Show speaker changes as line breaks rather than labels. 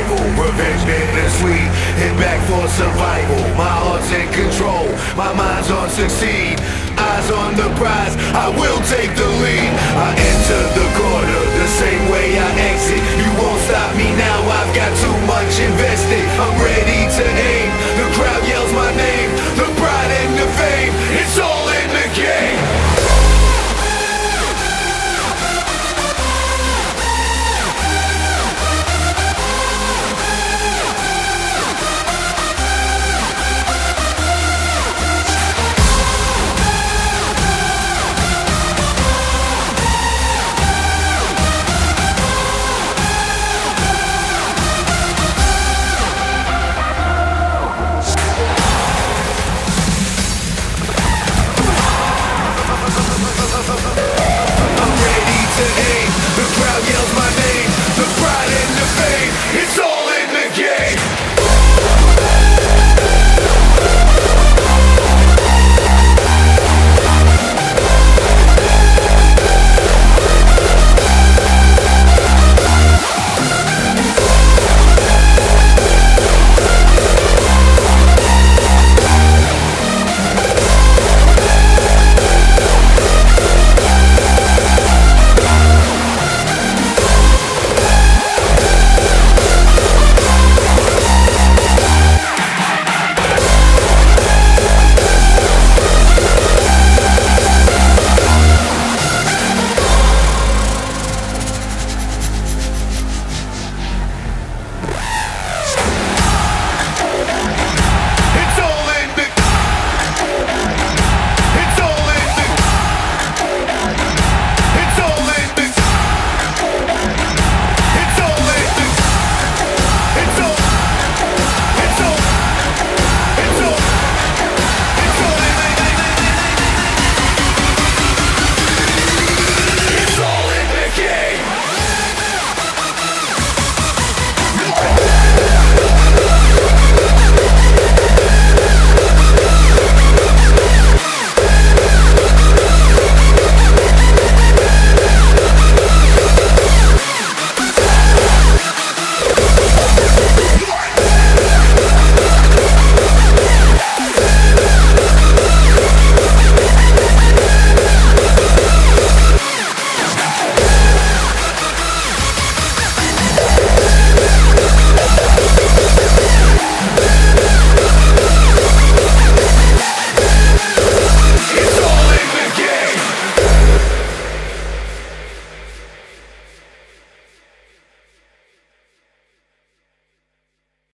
rival. Revenge bittersweet, hit back for survival. My heart's in control, my mind's on succeed. Eyes on the prize, I will take the lead. I enter the corner the same way I exit. You won't stop me now, I've got too much invested. I'm ready to aim, the crowd